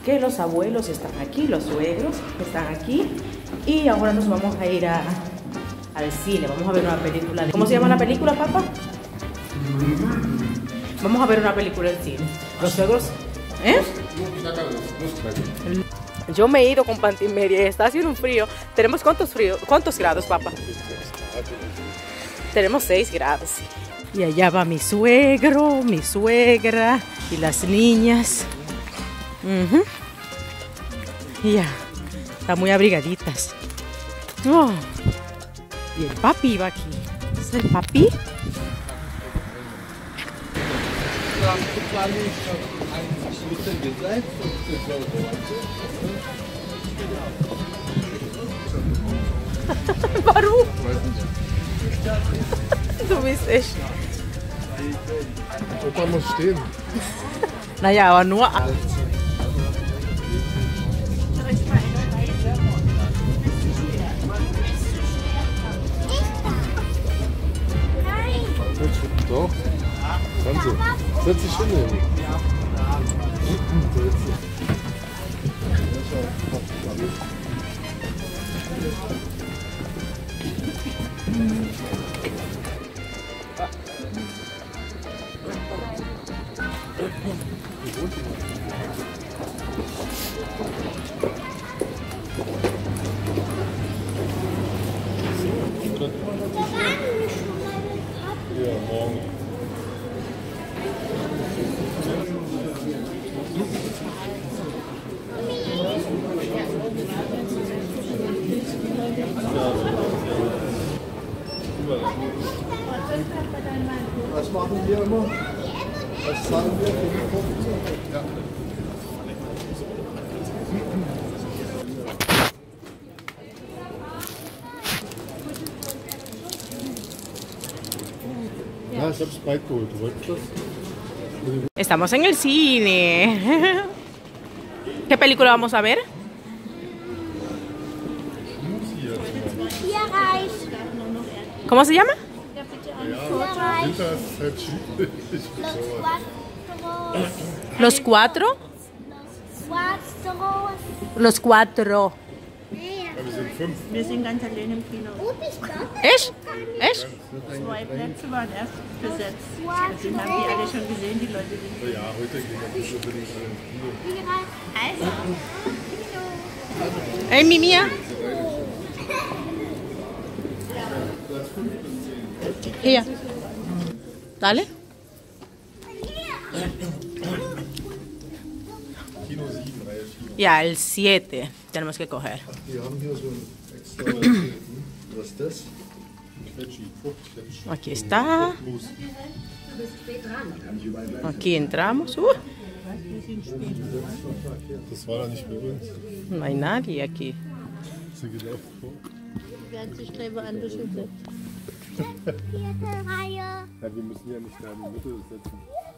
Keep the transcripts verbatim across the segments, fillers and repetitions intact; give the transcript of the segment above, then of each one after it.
que los abuelos están aquí, los suegros están aquí. Y ahora nos vamos a ir a, al cine. Vamos a ver una película. De, ¿cómo se llama la película, papá? Vamos a ver una película en cine. Los suegros, ¿eh? Yo me he ido con pantimeria y está haciendo un frío. ¿Tenemos cuántos frío? ¿Cuántos grados, papá? Tenemos seis grados. Y allá va mi suegro, mi suegra y las niñas. Uh-huh. Y ya, están muy abrigaditas. Oh. Y el papi va aquí. ¿Es el papi? Warum? Du bist echt. Opa muss stehen. Naja, aber nur. Doch. Kannst du. Setz dich hin. Ja, morgen. Was machen wir immer? Was zahlen wir für die Punkte? Ja. Ja, ich hab's breit geholt. Du wolltest das? Estamos en el cine. ¿Qué película vamos a ver? ¿Cómo se llama? Los cuatro. Los cuatro. Wir sind ganz allein im Kino. ¿Es? ¿Es? Zwei Plätze waren erst besetzt. Den haben die alle schon gesehen, die Leute. Die Ja, heute gehen wir nicht unbedingt alle ins Kino. Also. Hey, mi mía. Hier. Dale. Kino sieben, Reihe vier. Ya, el siete tenemos que coger. Wir haben hier so ein extra. Was ist das? Aquí está. Aquí entramos. Uh, Das war da nicht bei uns. no hay nadie aquí. Sie gelaufen vor. Die ganze Strebe angeschüttet. Vierte Reihe. Ja, wir müssen ja nicht da in die Mitte setzen.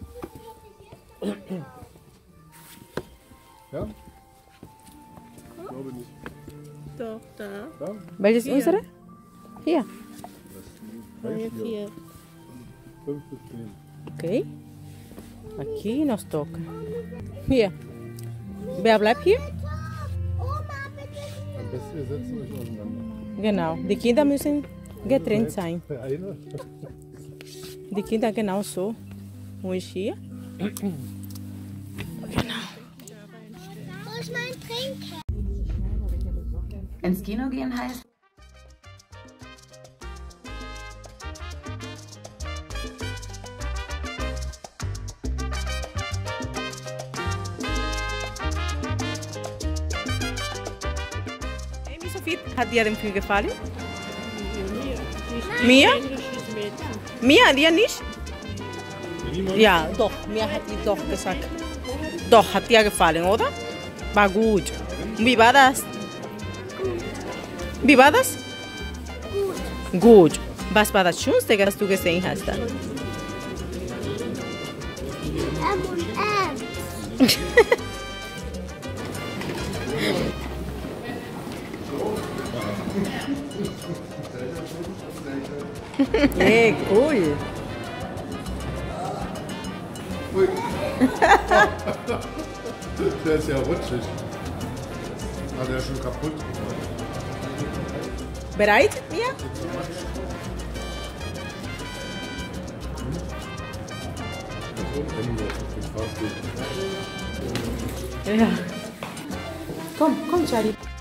Ja? Ich glaube nicht. Doch, da. Da? ¿Ves unsere? Hier. Reihe vier. fünf bis zehn. Ok. Aquí nos toca. Hier. Wer bleibt hier? Am besten wir setzen euch auseinander. Genau. Die Kinder müssen getrennt sein. Der eine. Die Kinder genauso. Und ich hier. Genau. Wo ist mein Trinken? Ins Kino gehen heißt. Hey, Sophie, hat dir den Film gefallen? Mir? Mir? Dir nicht? Ja, doch. Mir hat die doch gesagt. Doch, hat dir gefallen, oder? War gut. Wie war das? Wie war das? Gut. Gut. Was war das Schönste, was du gesehen hast? Dann? M und M. Hey, cool. Der ist ja rutschig. Ah, der ist schon kaputt. Bereit, Mia? Ja. Komm, komm, Charlie.